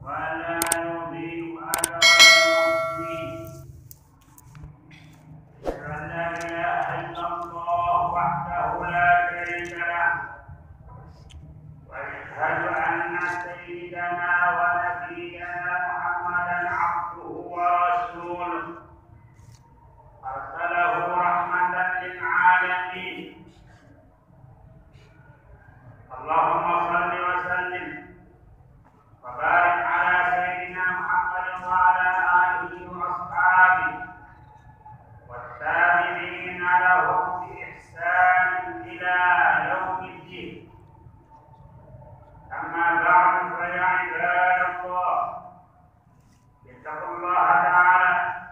ولا نضيع أجر المحسنين. أشهد أن لا إله إلا الله وحده لا شريك له، وأشهد أن سيدنا ونبينا محمدا عبده ورسوله أرسله رحمة للعالمين. اللهم صل وسلم وبارك على سيدنا محمد وعلى آله وأصحابه والتابعين لهم بإحسان إلى يوم الدين. أما بعد فيا عباد الله اتقوا الله تعالى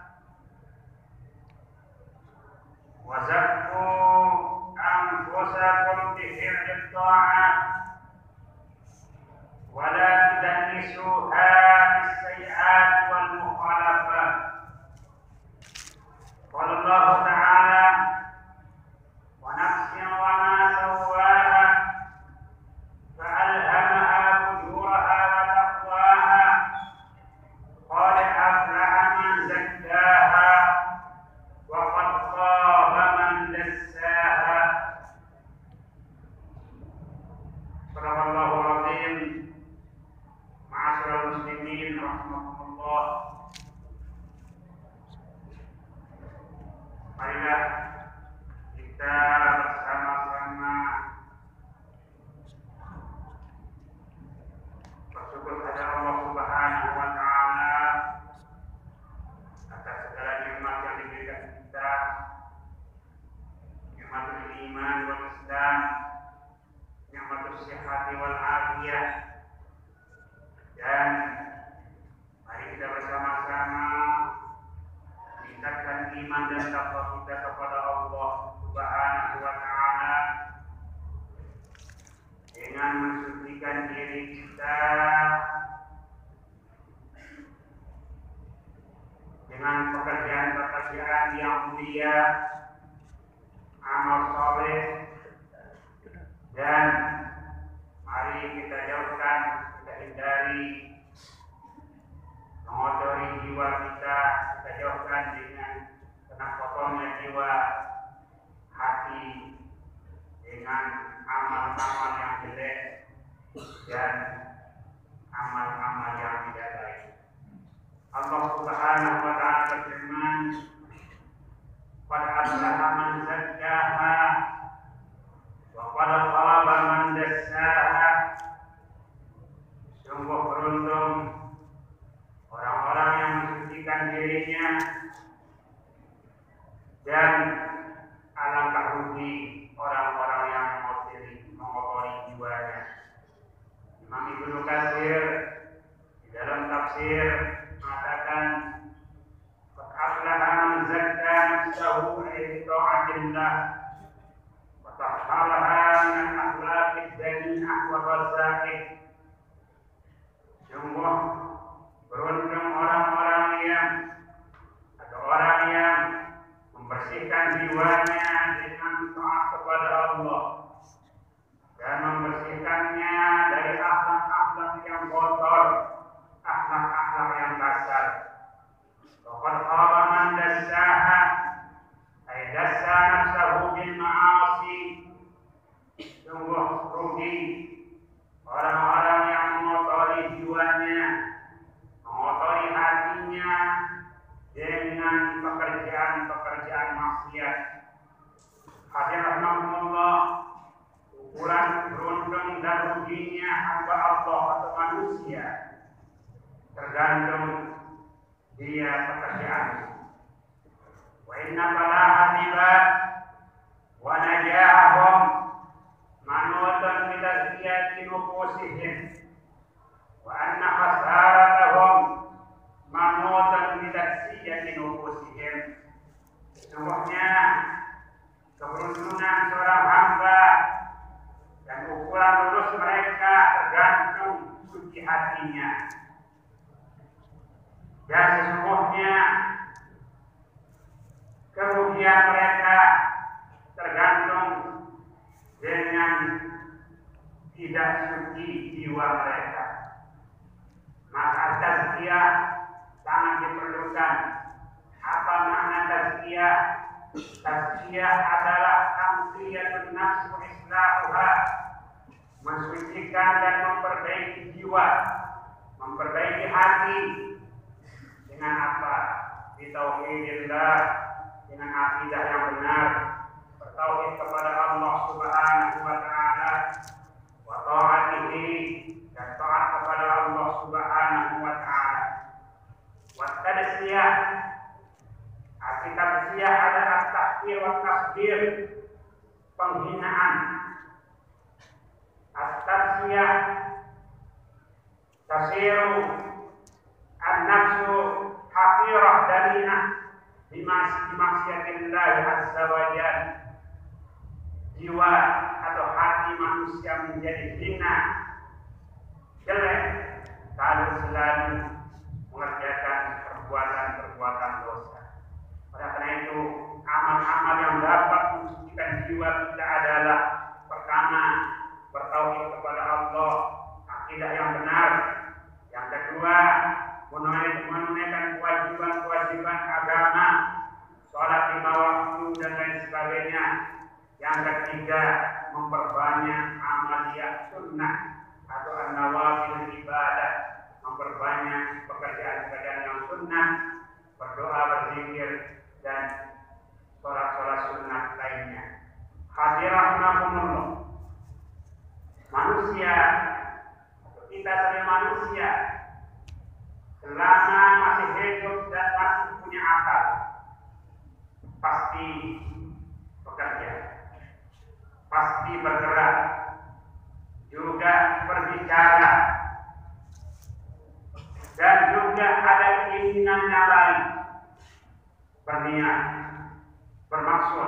وزكوا أنفسكم بفعل الطاعات ولا تدنسوها بالسيئات والمخالفات. قال الله تعالى: ونفس وما سواها فألهمها فجورها وتقواها قد أفلح من زكاها وقد خاب من دساها. صدق الله العظيم. Ma'asyiral muslimin rahimakumullah. Marilah kita bersama-sama bersyukur kepada Allah Subhanahu wa taala atas segala nikmat yang diberikan kita, nikmatul iman wal Islam, nikmatus sihhati wal afiyah. Dan mari kita bersama-sama meningkatkan iman dan takwa kita kepada Allah Subhanahu wa taala dengan mensucikan diri kita dengan pekerjaan-pekerjaan yang mulia, amal saleh, dan mari kita jauhkan, hindari mengotori jiwa kita jauhkan dengan kena kotornya jiwa hati dengan amal-amal yang jelek dan amal-amal yang tidak baik. Allah Subhanahu wa taala berfirman, "Qad aflaha man zakkaha wa qad khaba man dassaha." Sungguh beruntung orang-orang yang mensucikan dirinya, dan alangkah rugi orang-orang yang mengotori jiwanya. Imam Ibnu Katsir di dalam tafsir mengatakan, "Qad aflaha man zakka nafsahu bi ta'atillah wa tahhalaha min akhlaqid dani'ah wa razaqih." Sungguh beruntung orang-orang yang atau orang yang membersihkan jiwanya dengan taat kepada Allah dan membersihkannya dari akhlak-akhlak yang kotor, akhlak-akhlak yang kasar. Qad khaba man dassaha ay dassa nafsahu bil ma'asi. Sungguh rugi orang-orang yang mengotori jiwanya, mengotori hatinya dengan pekerjaan-pekerjaan maksiat. Hadirin rahimakumullah, ukuran beruntung dan ruginya hamba Allah atau manusia tergantung dia pekerjaannya. Wa inna falahat ibad wa najahum manutun bilaziyati nufusihim wa anna khasaratahum manutun bilaziyati nufusihim. Sesungguhnya keberuntungan seorang hamba dan ukuran lulus mereka tergantung suci hatinya, dan sesungguhnya kerugian mereka tergantung dengan tidak suci jiwa mereka. Maka tazkiyah. Tazkiyah adalah tamziyatun nafs wa islahuha, mensucikan dan memperbaiki jiwa, memperbaiki hati. Dengan apa? Bitauhidillah, dengan akidah yang benar, bertauhid kepada Allah Subhanahu wa taala, wa ta'atihi, dan taat kepada Allah Subhanahu wa taala. Wa tadzkiyah, arti tadzkiyah adalah tahqir wa tasghir, penghinaan. At-tadzkiyah tasiru an-nafsu haqirah dalinah bimaksiatillah azza wa jalla. Jiwa atau hati manusia menjadi hina, jelek kalau selalu mengerjakan perbuatan-perbuatan dosa. Oleh karena itu, amal-amal yang dapat mensucikan jiwa kita adalah pertama, bertauhid kepada Allah, akidah yang benar. Yang kedua, menunaikan kewajiban-kewajiban agama, sholat 5 waktu dan lain sebagainya. Yang ketiga, memperbanyak amaliyah sunnah atau an-nawafil ibadah, memperbanyak pekerjaan-pekerjaan yang sunnah, berdoa, berzikir, dan sholat-sholat sunnah lainnya. Hadirahumullah, manusia, kita sebagai manusia, selama masih hidup dan masih punya akal, pasti bekerja, pasti bergerak, juga berbicara, dan juga ada keinginan yang lain, berniat, bermaksud,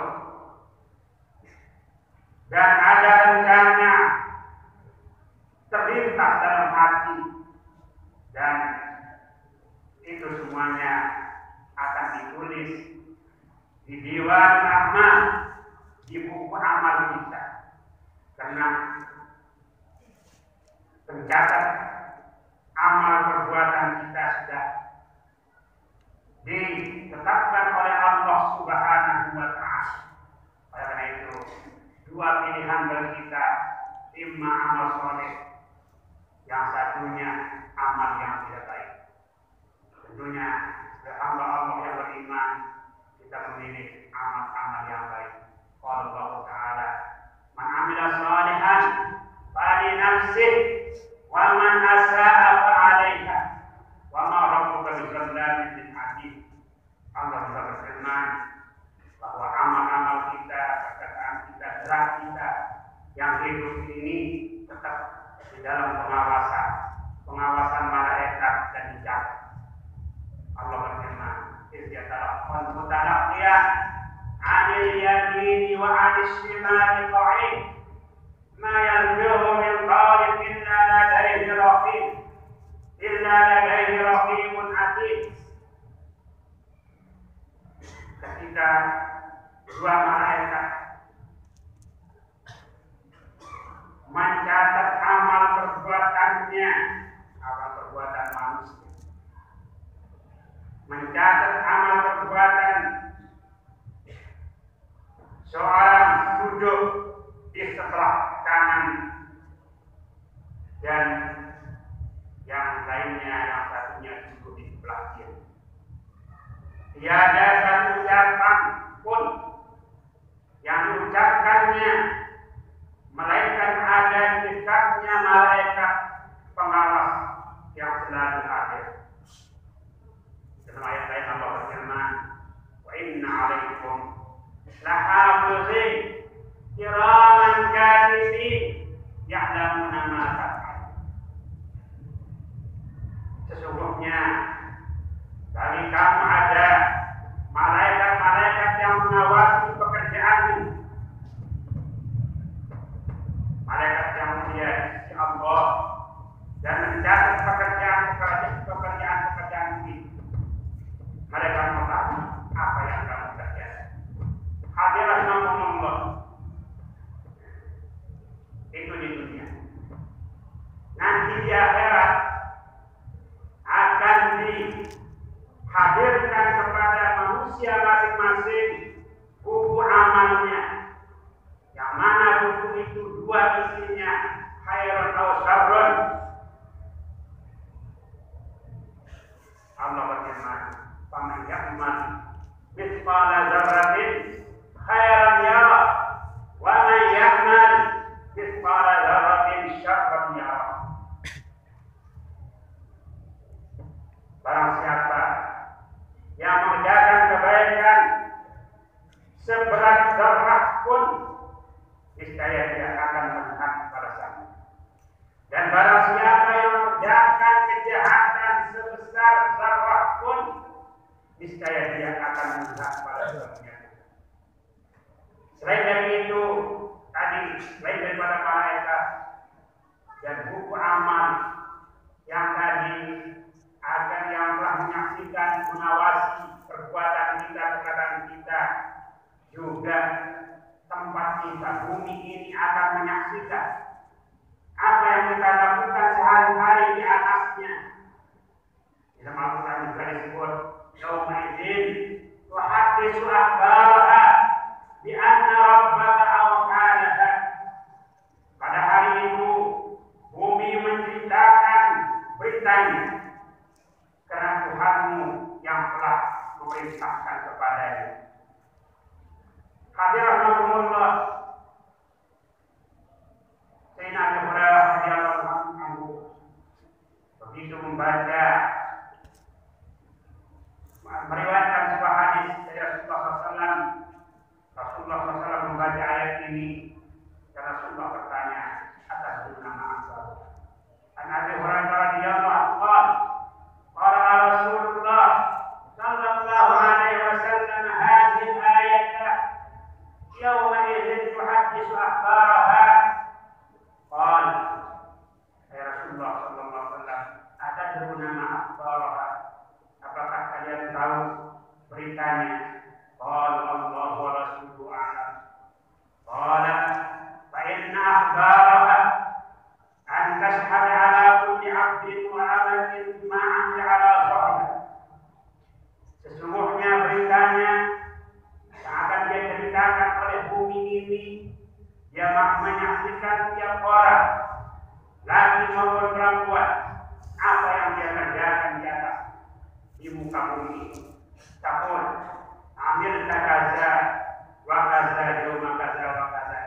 dan ada rencana terlintas dalam hati, dan itu semuanya akan ditulis di Diwan Amal, di buku amal kita. Karena pencatat amal perbuatan kita sudah ditetapkan oleh Allah Subhanahu wa taala. Oleh karena itu, dua pilihan bagi kita, imma amal soleh, yang satunya amal yang tidak baik. Tentunya hamba Allah yang beriman, kita memilih amal-amal yang baik. Qala Allah Ta'ala, man amila salihan fali nafsih wa man asa'a fa 'alaiha wa ma rabbuka bizallamin lil 'abid. Allah juga berfirman bahwa amal-amal kita, perkataan kita, gerak kita yang hidup ini tetap di dalam pengawasan malaikat dan dijaga. Allah berfirman, "Izzatalaqqal mutalaqqiyan 'anil yamini wa 'anil shimali qa'id, ma yalfizu min qawlin illa ladayhi raqibun 'atid." Ketika dua malaikat mencatat amal perbuatannya, amal perbuatan manusia, mencatat amal perbuatan seorang duduk di sebelah kanan dan yang lainnya, yang satunya duduk di sebelah kiri. Tiada satu ucapan pun yang diucapkannya melainkan ada di dekatnya malaikat pengawas yang selalu hadir. Dalam ayat lain Allah berfirman, "Wa inna 'alaikum lahafizin kiraman katibin ya'lamuna ma taf'alun." Sesungguhnya bagi kamu ada malaikat-malaikat yang mengawasi pekerjaanmu, malaikat yang mulia di sisi Allah, dan mencatat pekerjaan ini. Mereka mengetahui apa yang kamu kerjakan. Hadirat Allah itu di dunia. Nanti di akhirat akan dihadirkan mithqala dzarratin khairan yarah wa man ya'mal mithqala dzarratin syarran yarah. Barang siapa yang mengerjakan kebaikan seberat zarrah pun, niscaya dia akan melihat balasannya. Dan barang siapa yang mengerjakan kejahatan sebesar zarrah pun, niscaya dia akan melihat balasannya. Selain dari itu, tadi selain daripada malaikat dan buku amal yang tadi akan yang telah menyaksikan, mengawasi perbuatan kita, perkataan kita, juga tempat kita, bumi ini akan menyaksikan apa yang kita lakukan sehari-hari di atasnya. Di dalam Al-Quran juga disebut yauma idzin tuhaddisu akhbaraha bi anna rabbaka awha laha. Pada hari itu bumi menceritakan beritanya karena Tuhanmu yang telah memerintahkan kepadanya. Hadirin rahimahullah, Sayyidina Abu Hurairah radhiyallahu anhu begitu membaca, meriwayatkan sebuah hadis dari Rasulullah SAW. Rasulullah SAW membaca ayat ini dan Rasulullah bertanya atas nama apa. An Abi Hurairah radhiyallahu anhu qala Rasulullah sallallahu alaihi wasallam hadhihi al-ayata yauma idzin tuhaddisu akhbaraha. Qala ya Rasulullah sallallahu alaihi wasallam, atadruna ma akhbaraha? Apakah kalian tahu beritanya? Qala Allah wa rasuluhu a'lam. Qala fa inna akhbaraha an tashhada ala kulli 'abdin wa 'amatin ma 'amila 'ala dhahrihi. Sesungguhnya beritanya yang akan dia ceritakan oleh bumi ini, dia menyaksikan tiap orang, laki maupun perempuan, apa yang dia kerjakan di atas di muka bumi. Takul amil kaza wa kaza yauma kaza wa kaza.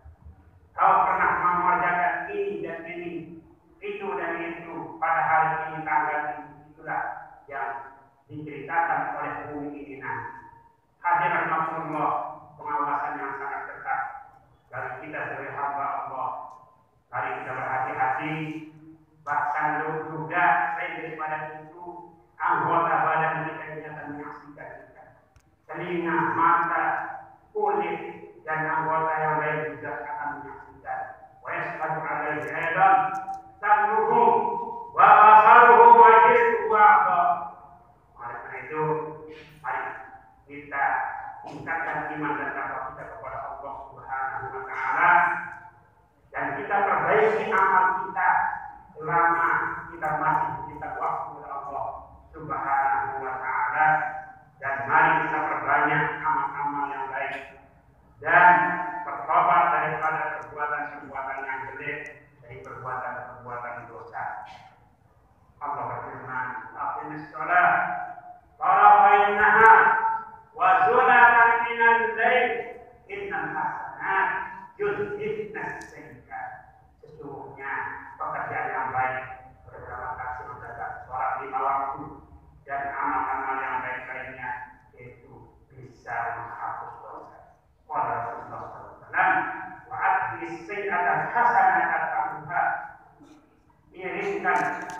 Kau pernah mengerjakan ini dan ini, itu dan itu pada hari ini, tanggal ini. Itulah yang diceritakan oleh bumi ini nanti. Hadirin rahimahullah, pengawasan yang sangat ketat dari kita sebagai hamba Allah. Mari kita berhati-hati, bahkan juga selain daripada itu, anggota badan kita yang akan menyaksikan kita. Telinga, mata, kulit, dan anggota yang lain juga akan menyaksikan. Wa yashhadu alaihi aidan sam'uhu wa basaruhu wa jilduhu wa 'adha. Oleh karena itu, mari kita tingkatkan iman dan takwa kita kepada Allah Subhanahu wa taala, dan kita perbaiki amal kita selama kita masih diberikan waktu oleh Allah Subhanahu wa taala, dan mari kita perbanyak amal-amal yang baik dan bertobat daripada perbuatan-perbuatan yang jelek, dari perbuatan-perbuatan dosa. Allah berfirman, "Aqimis shalah tarafayn nahar wa zulatan minal lail innal hasanat yudhibna as-sayyi'at." Sesungguhnya pekerjaan yang baik, berterima kasih menjaga sholat 5 waktu dan amal-amal yang baik lainnya, itu bisa menghapus dosa. Qala Rasulullah sallallahu alaihi wasallam, wa atbis sayyi'ata hasanatan tamhuha. Iringkan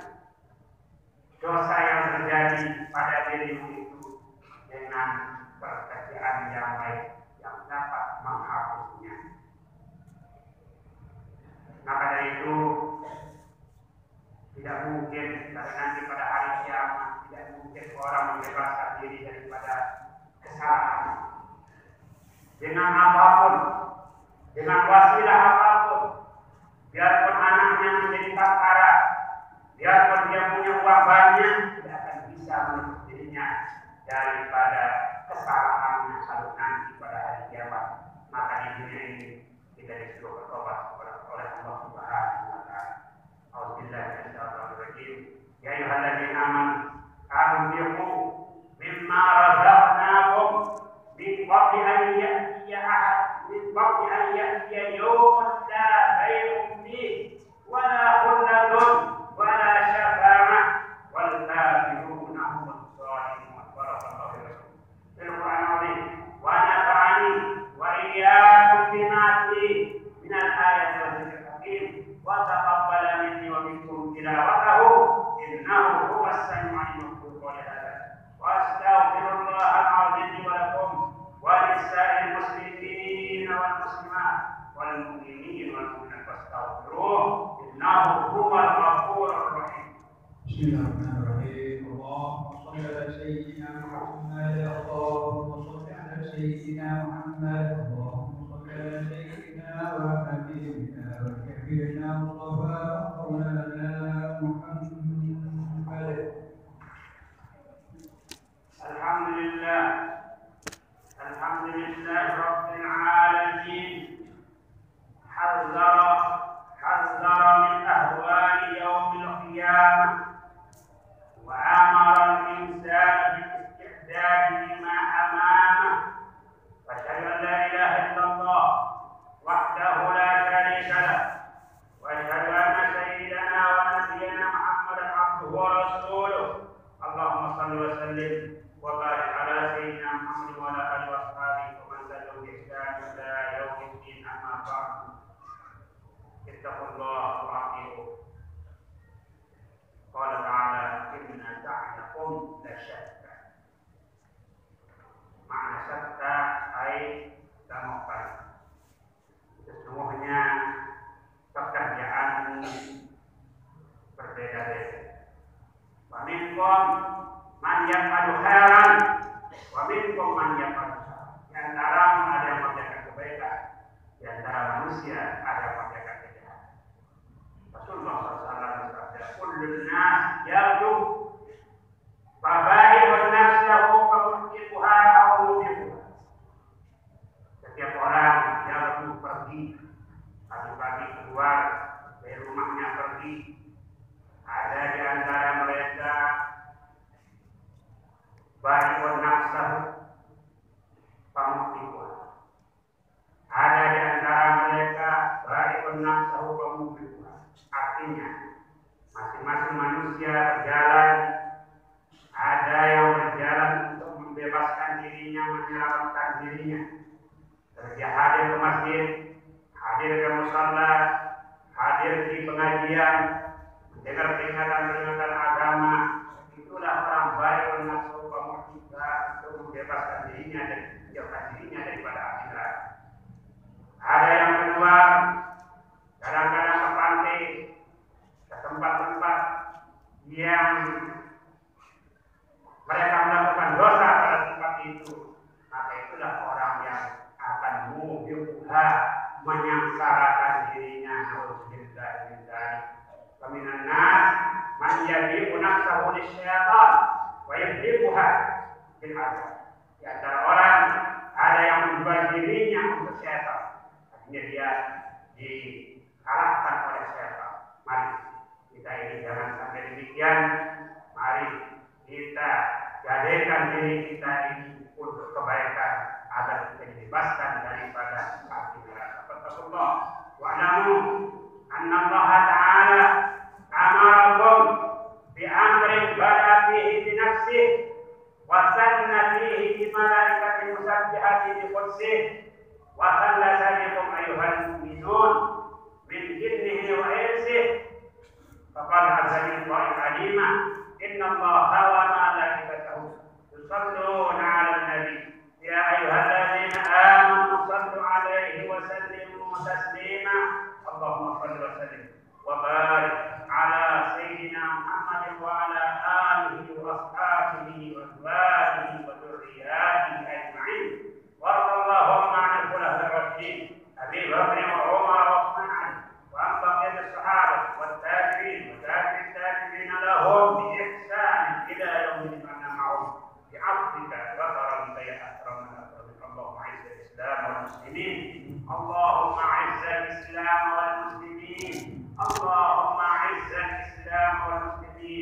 dosa yang terjadi pada dirimu itu dengan pekerjaan yang baik yang dapat menghapusnya. Maka dari itu tidak mungkin nanti pada hari kiamat tidak mungkin orang membebaskan diri daripada kesalahan dengan apapun, dengan wasilah apapun. Biarpun anaknya menjadi perkara, biarpun dia punya uang banyak, tidak akan bisa menutup dirinya daripada kesalahannya kalau nanti pada hari kiamat. Maka di dunia ini kita disuruh bertobat oleh Allah Subhanahu wa taala. Auzubillahi minasyaitonir rajim. Ya ayyuhalladzina amanu anfiqu mimma razaqnakum قبل أن يأتي يوم لا بيع فيه ولا خلة ولا شفاعة والكافرون هم الظالمون. بارك الله فيكم في القرآن العظيم ونفعني وإياكم بما فيه من الآية والذكر الحكيم وتقبل مني ومنكم تلاوته إنه هو السميع العليم. قولي هذا وأستغفر الله العظيم ولكم ولسائر المسلمين والمسلمات والمؤمنين والمؤمنات فاستغفروه إنه هو الغفور الرحيم. بسم الله الرحمن الرحيم. اللهم صل على سيدنا محمد. اللهم صل على سيدنا محمد. اللهم صل على سيدنا وحبيبنا وكبيرنا مصطفى مولانا محمد. الحمد لله رب العالمين. حذر من أهوال يوم القيامة وأمر الإنسان بالاستعداد لما أمامه. وأشهد أن لا إله إلا الله وحده لا شريك له وأشهد أن سيدنا ونبينا محمدا عبده ورسوله. اللهم صل وسلم وبارك على سيدنا محمد وعلى آله وأصحابه ومن تبعهم بإحسان إلى يوم الدين. أما بعد اتقوا الله وأطيعوه. قال تعالى إن سعيكم لشتى. Makna syatta ay tamokan. Sesungguhnya pekerjaan berbeda-beda. Waminkum man yaf'alu khairan wa minkum man yaf'alu syarran. Di antara ada yang mengerjakan kebaikan, di antara manusia ada yang mengerjakan kejahatan. Rasulullah SAW bersabda, "Kullun nas yabdu fabai'un nafsahu famutiquha aw mutiquha." Setiap orang yabdu pergi pagi-pagi keluar dari rumahnya pergi. Ada di antara mereka bai'un nafsahu famutiquha. Ada di antara mereka bai'un nafsahu famutiquha. Artinya masing-masing manusia berjalan. Ada yang berjalan untuk membebaskan dirinya, menyelamatkan dirinya. Dia hadir ke masjid, hadir ke musala, hadir di pengajian, mendengar peringatan-peringatan agama. Itulah orang bai'un nafsahu famutiquha, untuk membebaskan dirinya dan menjauhkan dirinya daripada api neraka. Ada yang keluar kadang-kadang ke pantai, ke tempat-tempat yang mereka melakukan dosa pada tempat itu. Maka itulah orang yang akan mubiqha, menyangsarakan dirinya. Alhamdulillah min dzalik. Wa minan nas man yabi'u nafsahu lisyaitan wa yahdiquha bil azab. Di antara orang ada yang menjual dirinya untuk syaitan. Akhirnya dia dikalahkan oleh syaitan. Mari kita ini jangan sampai demikian. Mari kita jadikan diri kita ini untuk kebaikan agar kita dibebaskan daripada api neraka. Fattakullah wa'lamu anna Allah Ta'ala amarakum bi amrin bada fihi bi nafsihi wa sanna fihi bi malaikati musabbihati bi qudsih wa khallasa bikum ayyuhal mu'minun min jinnihi wa insihi. Faqala azza min qa'il alima inna Allaha wa malaikatahu yusalluna 'alan nabi ya ayyuhalladzina amanu sallu 'alaihi wa sallimu taslima. Allahumma shalli wa sallim wa barik 'ala sayyidina Muhammadin wa 'ala alihi wa ashabihi wa azwajihi wa dhurriyyatihi ajma'in. Warḍallahu 'anil khulafa'ir rasyidin Abi Bakr wa Umar wa Uthman 'Ali wa an baqiyati as-sahabah wat tabi'in wa tabi'it tabi'in lahum bi ihsan ila yaumil qiyamah ma'hum bi 'afwika wa karamika ya akramal akramin. Allahumma 'izz al-islam wal muslimin. Allahumma 'izz al-islam wal muslimin. Allahumma 'izz al-islam wal muslimin.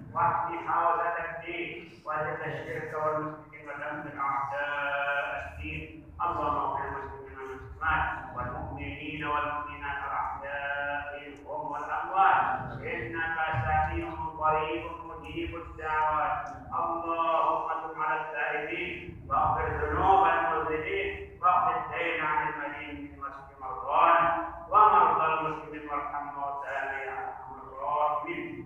واحمي حوزة الدين وأذل الشرك والمشركين ودمر أعداء الدين. اللهم اغفر المسلمين والمسلمات والمؤمنين والمؤمنات الأحياء منهم والأموات إنك سميع قريب مجيب الدعوات. اللهم تب على التائبين واغفر ذنوب المذنبين واقض الدين عن المدينين واشف مرضانا ومرضى المسلمين وارحم موتانا يا ارحم الراحمين.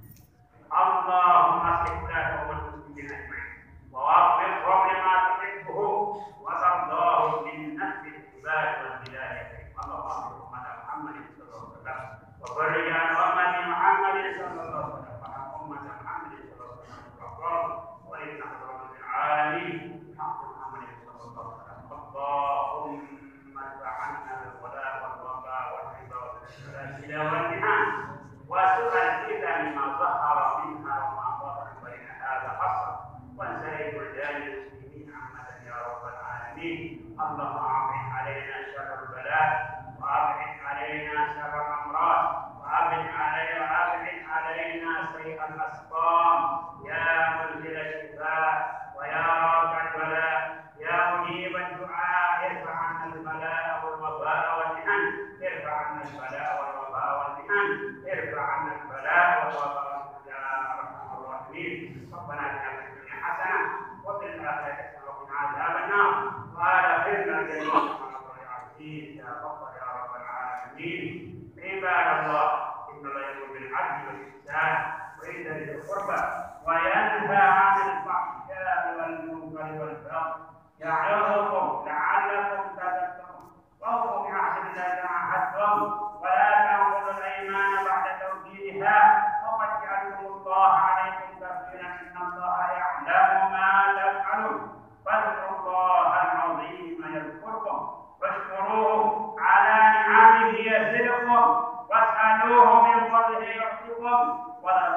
اللهم اصلح ولاة المسلمين اجمعين ووفقهم لما تحبه وترضاه من نفس العباد والهدايه. اللهم اغفر امه محمد صلى الله عليه وسلم وفرج عن امه محمد صلى الله عليه وسلم وعن امه محمد صلى الله عليه وسلم ولنا حضرات العالمين بحق محمد صلى الله عليه وسلم. اللهم ادفع عنا الولاء والوباء والربا والسلاسل والمحن وسوء الفتن ما ظهر منها وما بطن بين هذا حصر وسائر بلدان المسلمين عامة يا رب العالمين. اللهم اعطنا علينا شر البلاء وابعد علينا شر الامراض وابعد علينا سيء الاسقام يا منزل الشفاء ويا رافع البلاء يا مجيب الدعاء. ارفع عنا البلاء والوباء والمحن ارفع عنا البلاء والوباء والمحن ارفع عنا البلاء والوباء والمحن يا ارحم الراحمين. ربنا اتنا في الدنيا حسنه وفي الاخره حسنه وقنا عذاب النار وادخلنا الجنه مع العزيز يا غفار يا رب العالمين. عباد الله ان الله يامر بالعدل والاحسان وإيتاء ذي القربى وينهى عن الفحشاء والمنكر والبغي يعظكم لعلكم تذكرون. واوفوا بعهد الله إذا عاهدتم ولا تنقضوا الأيمان بعد توكيدها وقد جعلتم الله عليكم كفيلا إن الله يعلم ما تفعلون. فاذكروا الله العظيم يذكركم واشكروه على نعمه يزدكم واسألوه من فضله يعطكم ولا